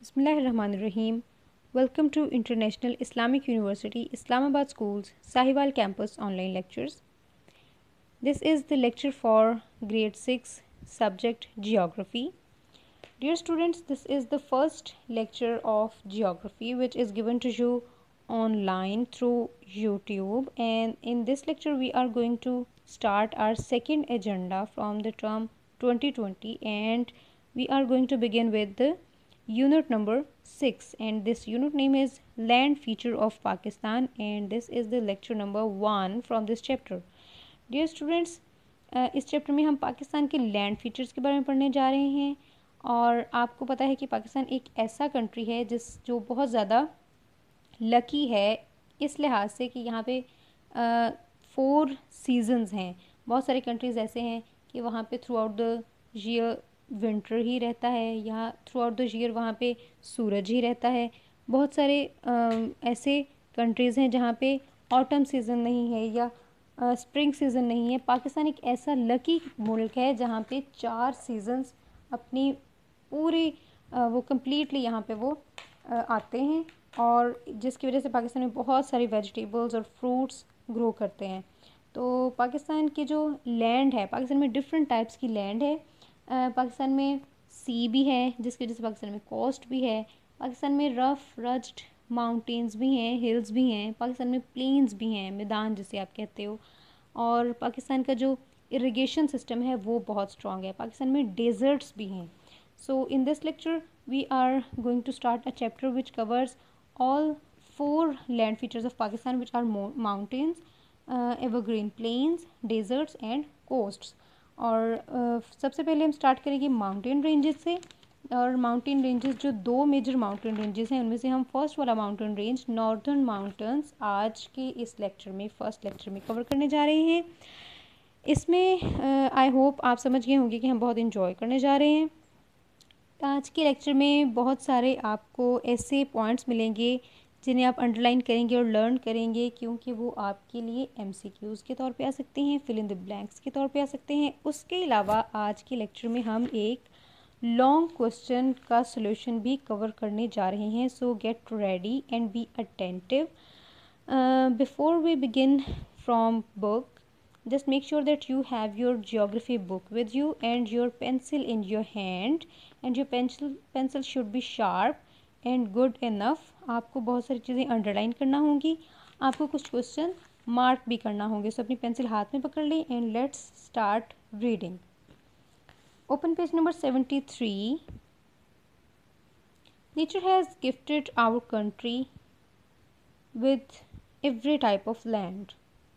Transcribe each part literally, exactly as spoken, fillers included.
Bismillahirrahmanirrahim. Welcome to International Islamic University, Islamabad School's Sahiwal Campus online lectures. This is the lecture for grade six subject Geography. Dear students, this is the first lecture of Geography which is given to you online through YouTube, and in this lecture we are going to start our second agenda from the term twenty twenty, and we are going to begin with the unit number six, and this unit name is Land Feature of Pakistan, and this is the lecture number one from this chapter. Dear students, इस chapter में हम पाकिस्तान के land features के बारे में पढ़ने जा रहे हैं। और आपको पता है कि पाकिस्तान एक ऐसा कंट्री है जिस जो बहुत ज़्यादा लकी है इस लिहाज से कि यहाँ पे फोर सीजन्स हैं। बहुत सारे कंट्रीज़ ऐसे हैं कि वहाँ पे throughout the year winter ही रहता है, यहाँ थ्रू आउट द ईयर वहाँ पे सूरज ही रहता है। बहुत सारे आ, ऐसे कंट्रीज़ हैं जहाँ पे ऑटम सीज़न नहीं है या स्प्रिंग सीज़न नहीं है। पाकिस्तान एक ऐसा लकी मुल्क है जहाँ पे चार सीजन्स अपनी पूरी आ, वो कम्प्लीटली यहाँ पे वो आ, आते हैं, और जिसकी वजह से पाकिस्तान में बहुत सारी वेजिटेबल्स और फ्रूट्स ग्रो करते हैं। तो पाकिस्तान की जो लैंड है, पाकिस्तान में डिफरेंट टाइप्स की लैंड है। पाकिस्तान में सी भी है जिसकी वजह से पाकिस्तान में कोस्ट भी है। पाकिस्तान में रफ रज्ड माउंटेन्स भी हैं, हिल्स भी हैं। पाकिस्तान में प्लेन्स भी हैं, मैदान जिसे आप कहते हो। और पाकिस्तान का जो इरिगेशन सिस्टम है वो बहुत स्ट्रॉन्ग है। पाकिस्तान में डेजर्ट्स भी हैं। So in this lecture we are going to start a chapter which covers all four land features of Pakistan, which are mountains, uh, evergreen plains, deserts and coasts. और uh, सबसे पहले हम start करेंगे mountain ranges से। और mountain ranges जो दो major mountain ranges हैं उनमें से हम फर्स्ट वाला माउंटेन रेंज नॉर्थर्न माउंटेन्स आज के इस लेक्चर में फर्स्ट लेक्चर में कवर करने जा रहे हैं। इसमें आई uh, होप आप समझ गए होंगे कि हम बहुत इन्जॉय करने जा रहे हैं। आज के लेक्चर में बहुत सारे आपको ऐसे पॉइंट्स मिलेंगे जिन्हें आप अंडरलाइन करेंगे और लर्न करेंगे, क्योंकि वो आपके लिए एमसीक्यूज़ के तौर पे आ सकते हैं, फिल इन द ब्लैंक्स के तौर पे आ सकते हैं। उसके अलावा आज के लेक्चर में हम एक लॉन्ग क्वेश्चन का सॉल्यूशन भी कवर करने जा रहे हैं। So get ready and be attentive. Before we begin from book, just make sure that you have your geography book with you and your pencil in your hand, and your pencil pencil should be sharp and good enough. आपको बहुत सारी चीज़ें underline करना होंगी, आपको कुछ question mark भी करना होंगे। सो अपनी पेंसिल हाथ में पकड़ लें and let's start reading. Open page number seventy three. Nature has gifted our country with every type of land.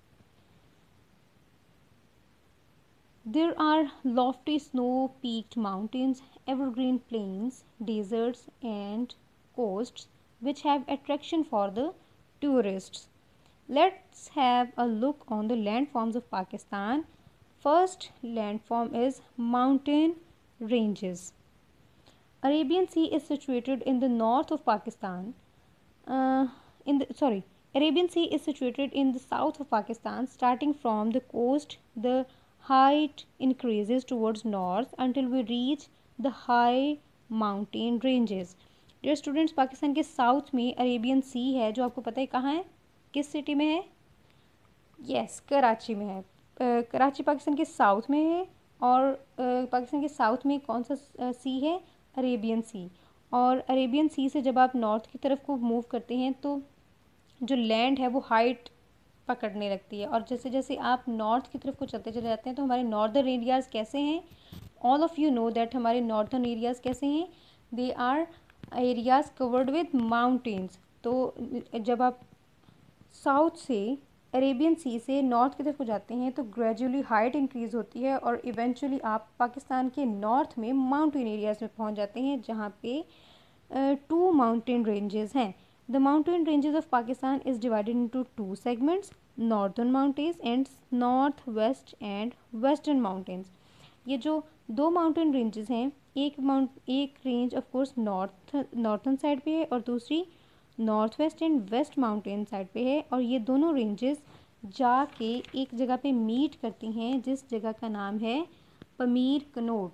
There are lofty snow-peaked mountains, evergreen plains, deserts and coasts which have attraction for the tourists. Let's have a look on the landforms of Pakistan. First landform is mountain ranges. Arabian Sea is situated in the north of Pakistan. Uh, in the sorry, Arabian Sea is situated in the south of Pakistan. Starting from the coast, the height increases towards north until we reach the high mountain ranges. Dear students, Pakistan के south में Arabian सी है, जो आपको पता है कहाँ है, किस सिटी में है? यस, कराची में है। uh, कराची पाकिस्तान के साउथ में है। और uh, पाकिस्तान के साउथ में कौन सा सी है? Arabian sea. और अरेबियन सी से जब आप नॉर्थ की तरफ को मूव करते हैं तो जो लैंड है वो हाइट पकड़ने लगती है, और जैसे जैसे आप नॉर्थ की तरफ को चलते चले जाते हैं तो हमारे नॉर्दर्न एरियाज़ कैसे हैं? All of you know that हमारे नॉर्दर्न एरियाज़ कैसे हैं? They are areas covered with mountains. तो जब आप साउथ से अरेबियन सी से नॉर्थ की तरफ को जाते हैं तो ग्रेजुअली हाइट इंक्रीज़ होती है और इवेंचुअली आप पाकिस्तान के नॉर्थ में माउंटेन एरियाज़ में पहुंच जाते हैं, जहां पे टू माउंटेन रेंजेस हैं। The mountain ranges of Pakistan is divided into two segments, northern mountains and northwest and western mountains. ये जो दो माउंटेन रेंजेस हैं, एक माउंट एक range of course north northern side पे है और दूसरी north west and west mountain side पे है। और ये दोनों रेंजेस जाके एक जगह पे मीट करती हैं जिस जगह का नाम है पमीर कनोट।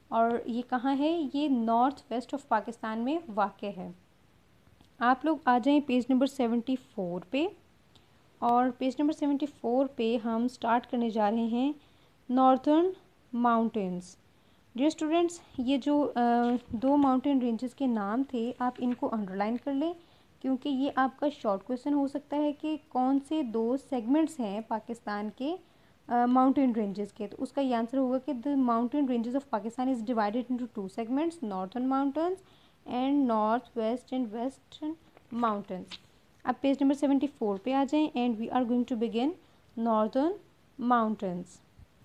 और ये कहाँ है, ये नॉर्थ वेस्ट ऑफ पाकिस्तान में वाक़ है। आप लोग आ जाएं पेज नंबर सेवेंटी फोर पे, और पेज नंबर सेवेंटी फोर पे हम स्टार्ट करने जा रहे हैं नॉर्थर्न माउंटेन्स। डियर स्टूडेंट्स, ये जो आ, दो माउंटेन रेंजेस के नाम थे आप इनको अंडरलाइन कर लें, क्योंकि ये आपका शॉर्ट क्वेश्चन हो सकता है कि कौन से दो सेगमेंट्स हैं पाकिस्तान के माउंटेन uh, रेंजेस के। तो उसका ये आंसर होगा कि the mountain ranges of Pakistan is divided into two segments, northern mountains and north west and western mountains. अब पेज नंबर सेवेंटी फोर पे आ जाएं and we are going to begin northern mountains.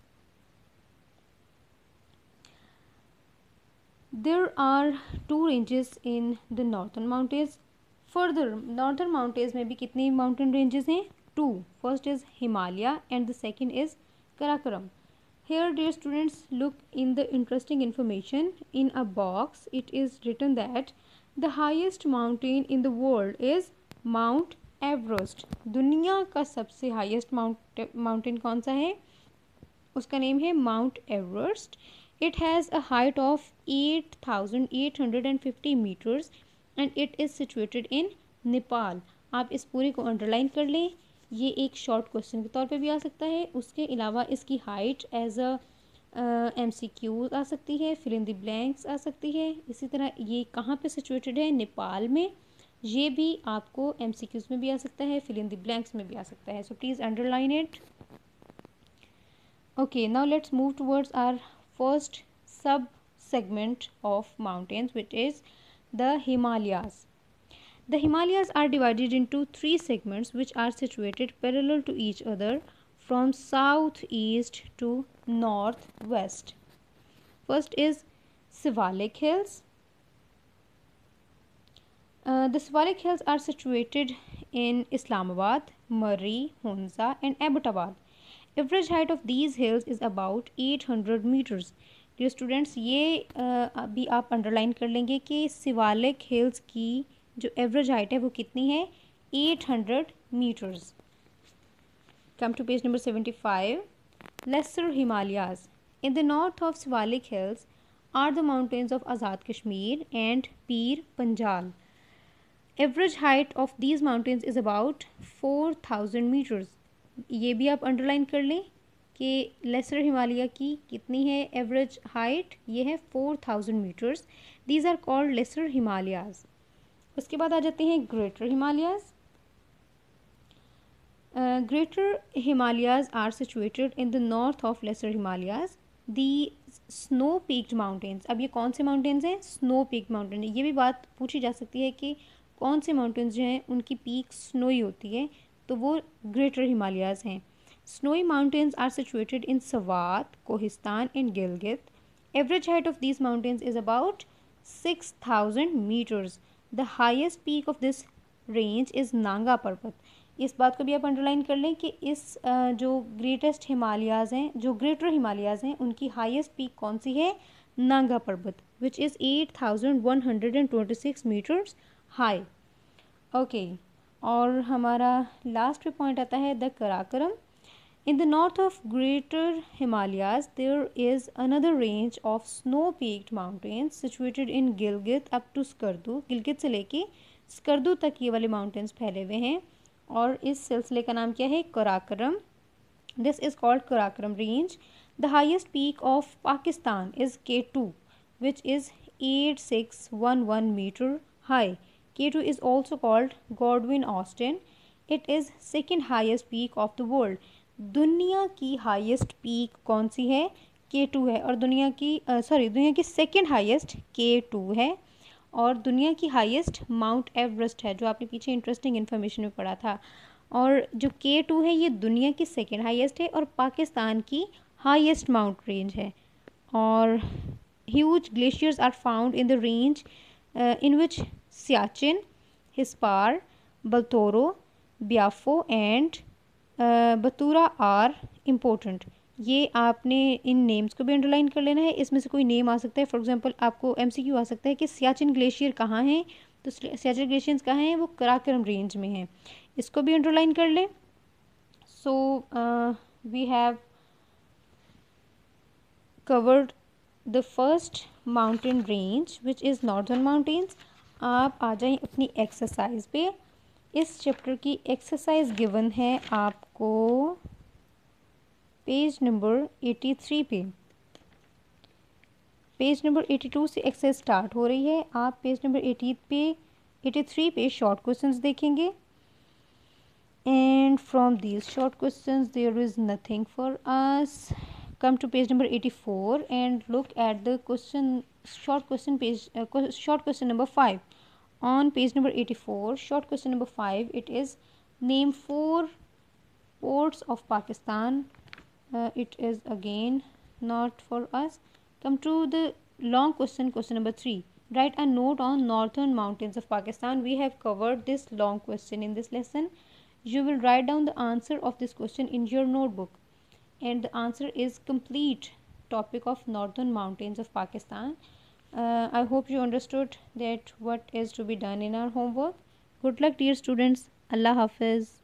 There are two ranges in the northern mountains. Further, northern mountains में भी कितनी mountain ranges हैं? Two. First is Himalaya and the second is Karakoram. Here, dear students, look in the interesting information. In a box, it is written that the highest mountain in the world is Mount Everest. दुनिया का सबसे highest mountain कौन सा है? उसका name है Mount Everest. It has a height of eight thousand eight hundred fifty meters and it is situated in Nepal. आप इस पूरे को अंडरलाइन कर लें, ये एक शॉर्ट क्वेश्चन के तौर पे भी आ सकता है। उसके अलावा इसकी height as a M C Q आ सकती है, फिल इन द ब्लैंक्स आ सकती है। इसी तरह ये कहाँ पे सिचुएटेड है? नेपाल में। ये भी आपको एम सी क्यूज़ में भी आ सकता है, फिल इन द ब्लैंक्स में भी आ सकता है। So please underline it. Okay, now let's move towards our first sub segment of mountains, which is the Himalayas. The Himalayas are divided into three segments which are situated parallel to each other from southeast to northwest. First is Siwalik Hills. Uh, the Siwalik Hills are situated in Islamabad, Murree, Hunza and Abbottabad. Average height of these hills is about eight hundred meters. Dear students, ये अभी आप underline कर लेंगे कि Siwalik hills की जो average height है वो कितनी है? eight hundred meters. Come to page number seventy-five. Lesser Himalayas. In the north of Siwalik Hills are the mountains of Azad Kashmir and Pir Panjal. Average height of these mountains is about four thousand meters. ये भी आप underline कर लें कि laser Himalaya की कितनी है average height? ये है four thousand metres. These are called lesser Himalayas. उसके बाद आ जाते हैं greater Himalayas. Greater Himalayas are situated in the north of lesser Himalayas. The snow peaked mountains. अब ये कौन से माउंटेन्स हैं? Snow peaked mountain. ये भी बात पूछी जा सकती है कि कौन से माउंटेन्स जो हैं उनकी पीक स्नोई होती है, तो वो ग्रेटर हिमालयाज हैं. Snowy mountains are situated in Swat, Kohistan and Gilgit. Average height of these mountains is about six thousand meters. The highest peak of this range is Nanga पर्वत. इस बात को भी आप अंडरलाइन कर लें कि इस जो ग्रेटेस्ट हिमालयाज हैं, जो ग्रेटर हिमालयाज हैं, उनकी हाईएस्ट पीक कौन सी है? Nanga Parbat, which is eight thousand one hundred twenty-six meters high. Okay, और हमारा लास्ट पे पॉइंट आता है the Karakoram. In the north of Greater Himalayas, there is another range of snow-peaked mountains situated in Gilgit up to Skardu. Gilgit से लेके स्कर्दू तक ये वाले माउंटेन्स फैले हुए हैं और इस सिलसिले का नाम क्या है? Karakoram. This is called Karakoram range. The highest peak of Pakistan is K two, which is eight thousand six hundred eleven meter high. K two is also called Godwin Austen. It is second highest peak of the world. दुनिया की highest peak कौन सी है? के to है. और दुनिया की sorry दुनिया की सेकंड हाईएस्ट के टू है. और दुनिया की हाईएस्ट माउंट एवरेस्ट है, जो आपने पीछे इंटरेस्टिंग इन्फॉर्मेशन में पढ़ा था. और जो के टू है ये दुनिया की सेकंड हाईएस्ट है और पाकिस्तान की हाईएस्ट माउंट रेंज है. और huge glaciers are found in the range in which Siachen, Hispar, Baltoro, Biafo and Batura are important. ये आपने इन नेम्स को भी अंडरलाइन कर लेना है. इसमें से कोई नेम आ सकता है. फॉर एग्जांपल आपको एमसीक्यू आ सकता है कि सियाचिन ग्लेशियर कहाँ हैं, तो सियाचिन ग्लेशियर्स कहाँ हैं? वो कराकोरम रेंज में हैं. इसको भी अंडरलाइन कर लें. So we have covered the first mountain range which is northern mountains. आप आ जाएं अपनी एक्सरसाइज पे। इस चैप्टर की एक्सरसाइज गिवन है आपको पेज नंबर एटी थ्री पे। पेज नंबर एटी टू से एक्सरसाइज स्टार्ट हो रही है। आप पेज नंबर एटी पे एटी थ्री पे शॉर्ट क्वेश्चंस देखेंगे। And from these short questions there is nothing for us. Come to page number eighty-four and look at the question, short question page, uh, short question number five. On page number eighty-four, short question number five, it is name four ports of Pakistan. Uh, it is again not for us. Come to the long question, question number three. Write a note on northern mountains of Pakistan. We have covered this long question in this lesson. You will write down the answer of this question in your notebook, and the answer is complete topic of northern mountains of Pakistan. uh, I hope you understood that what is to be done in our homework. Good luck dear students. Allah Hafiz.